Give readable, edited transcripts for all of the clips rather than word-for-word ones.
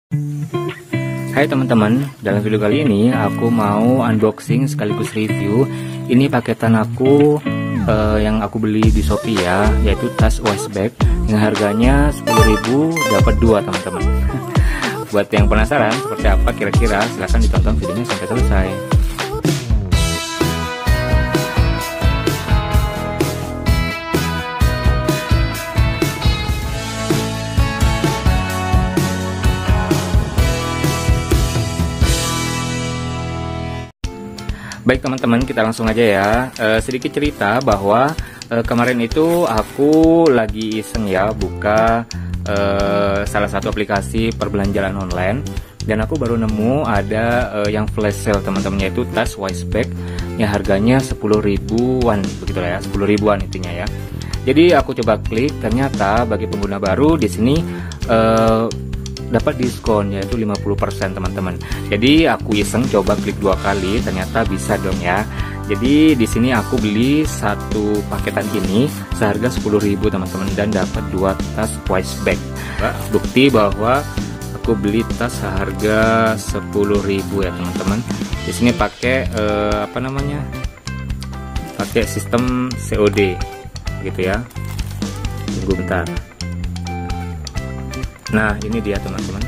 Hai teman-teman, dalam video kali ini aku mau unboxing sekaligus review ini paketan aku yang aku beli di Shopee ya, yaitu tas waist bag yang harganya 10.000 dapat 2 teman-teman. Buat yang penasaran seperti apa kira-kira, silahkan ditonton videonya sampai selesai. Baik teman-teman, kita langsung aja ya. Sedikit cerita bahwa kemarin itu aku lagi iseng ya buka salah satu aplikasi perbelanjaan online, dan aku baru nemu ada yang flash sale teman-teman, yaitu tas waist bag yang harganya 10 ribuan begitulah ya, 10 ribuan intinya ya. Jadi aku coba klik, ternyata bagi pengguna baru di sini dapat diskon yaitu 50% teman-teman. Jadi aku iseng coba klik 2 kali, ternyata bisa dong ya. Jadi di sini aku beli satu paketan ini seharga 10.000 teman-teman, dan dapat 2 tas waist bag. Bukti bahwa aku beli tas seharga 10.000 ya teman-teman. Di sini pakai pakai sistem COD gitu ya. Tunggu bentar. Nah ini dia teman-teman.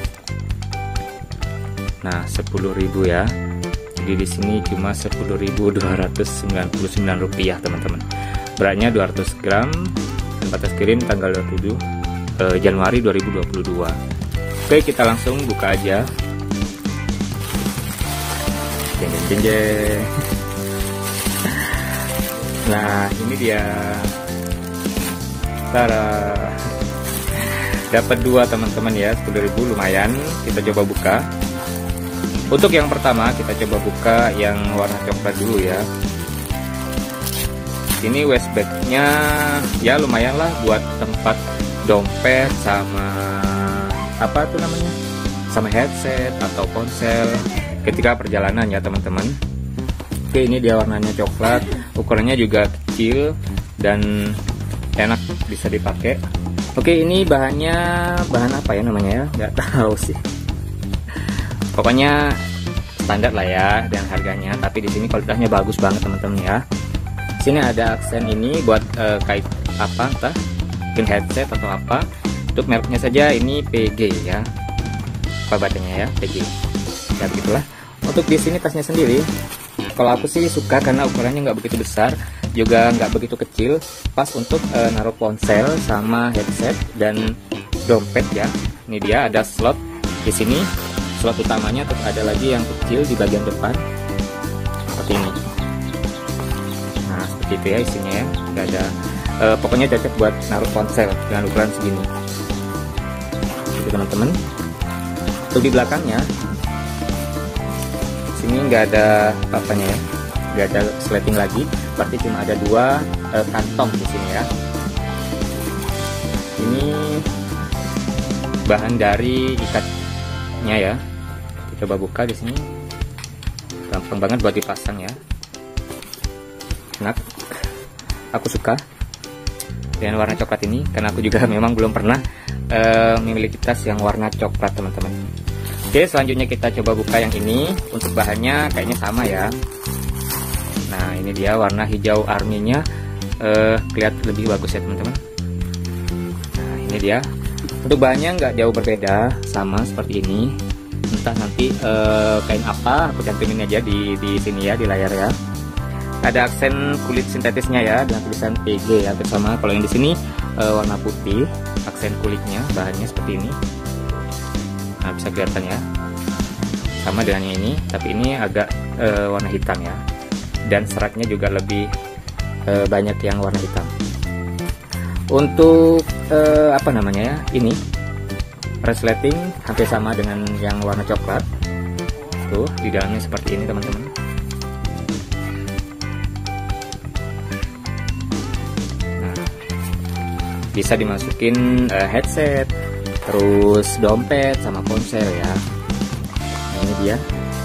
Nah 10.000 ya. Jadi di sini cuma 10.299 rupiah teman-teman. Beratnya 200 gram dan batas kirim tanggal 27 Januari 2022. Oke, kita langsung buka aja. Jeng jeng jeng. Nah ini dia. Tada. Dapat 2 teman-teman ya, 10.000 lumayan. Kita coba buka. Untuk yang pertama kita coba buka yang warna coklat dulu ya. Ini waist bagnya ya lumayan lah buat tempat dompet sama sama headset atau ponsel ketika perjalanan ya teman-teman. Oke, ini dia warnanya coklat, ukurannya juga kecil dan enak, bisa dipakai. Oke, ini bahan apa ya namanya ya, nggak tahu sih. Pokoknya standar lah ya, dan harganya. Tapi di sini kualitasnya bagus banget teman-teman ya. Sini ada aksen ini buat kait pin headset atau apa. Untuk mereknya saja ini PG ya. Apa bacanya ya, PG. Ya begitulah. Untuk di sini tasnya sendiri, kalau aku sih suka karena ukurannya nggak begitu besar, juga nggak begitu kecil, pas untuk naruh ponsel sama headset dan dompet ya. Ini dia ada slot di sini, slot utamanya, terus ada lagi yang kecil di bagian depan seperti ini. Nah seperti itu ya isinya ya, nggak ada. Pokoknya cocok buat naruh ponsel dengan ukuran segini. Jadi teman-teman, untuk di belakangnya sini nggak ada apa-apanya ya, nggak ada sleting lagi, berarti cuma ada 2 kantong di sini ya. Ini bahan dari ikatnya ya. Kita coba buka di sini, gampang banget buat dipasang ya, enak. Aku suka dengan warna coklat ini karena aku juga memang belum pernah memiliki tas yang warna coklat teman-teman. Oke, selanjutnya kita coba buka yang ini. Untuk bahannya kayaknya sama ya. Nah ini dia warna hijau arminya, kelihatan lebih bagus ya teman-teman. Nah ini dia. Untuk bahannya nggak jauh berbeda, sama seperti ini. Entah nanti kain apa, aku cantumin aja di sini ya, di layar ya. Ada aksen kulit sintetisnya ya dengan tulisan PG ya bersama. Kalau yang di sini warna putih, aksen kulitnya, bahannya seperti ini. Nah bisa kelihatan ya, sama dengan yang ini, tapi ini agak warna hitam ya. Dan seratnya juga lebih banyak yang warna hitam. Untuk ini resleting hampir sama dengan yang warna coklat. Tuh di dalamnya seperti ini teman-teman. Nah, bisa dimasukin headset, terus dompet sama ponsel ya. Nah, ini dia,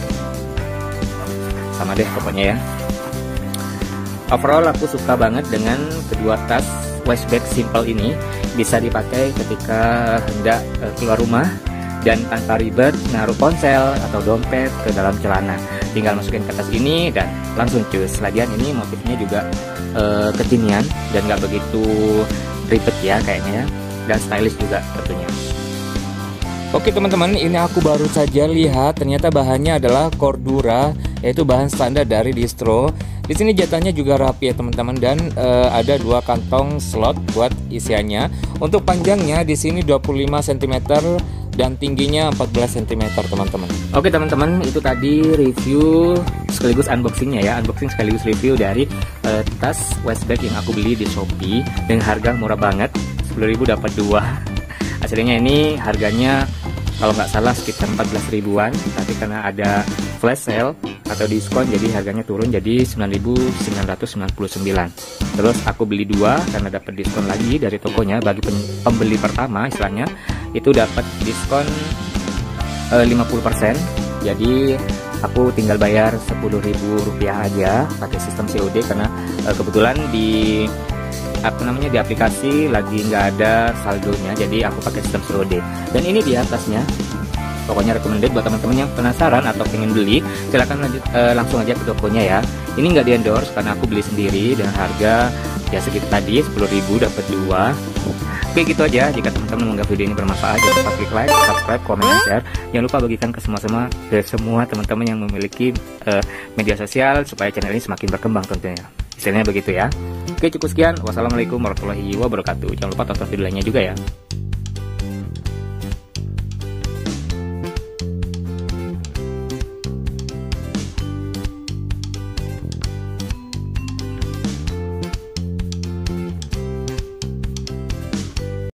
sama deh pokoknya ya. Overall aku suka banget dengan kedua tas waist bag simple ini. Bisa dipakai ketika hendak keluar rumah dan tanpa ribet naruh ponsel atau dompet ke dalam celana. Tinggal masukin ke tas ini dan langsung cus. Lagian ini motifnya juga kekinian dan nggak begitu ribet ya kayaknya ya, dan stylish juga tentunya. Oke teman-teman, ini aku baru saja lihat ternyata bahannya adalah Cordura, yaitu bahan standar dari distro. Di sini jatahnya juga rapi ya teman-teman, dan ada 2 kantong slot buat isiannya. Untuk panjangnya di sini 25 cm dan tingginya 14 cm teman-teman. Oke teman-teman, itu tadi review sekaligus unboxingnya ya, unboxing sekaligus review dari tas waist bag yang aku beli di Shopee dengan harga murah banget, 10.000 dapat 2. Aslinya ini harganya kalau nggak salah sekitar 14 ribuan, tapi karena ada flash sale atau diskon jadi harganya turun jadi 9.999. Terus aku beli 2 karena dapat diskon lagi dari tokonya. Bagi pembeli pertama istilahnya itu dapat diskon 50%. Jadi aku tinggal bayar Rp10.000 aja pakai sistem COD karena kebetulan di di aplikasi lagi nggak ada saldonya, jadi aku pakai sistem COD. Dan ini di atasnya, pokoknya recommended buat teman-teman yang penasaran atau pengen beli, silahkan langsung aja ke tokonya ya. Ini nggak di endorse karena aku beli sendiri dan harga ya segitu tadi, 10.000 dapat 2. Oke gitu aja. Jika teman-teman menganggap video ini bermanfaat, jangan lupa klik like, subscribe, komen, dan share. Jangan lupa bagikan ke semua teman-teman yang memiliki media sosial supaya channel ini semakin berkembang tentunya. Istilahnya begitu ya. Oke, cukup sekian. Wassalamualaikum warahmatullahi wabarakatuh. Jangan lupa tonton video lainnya juga ya.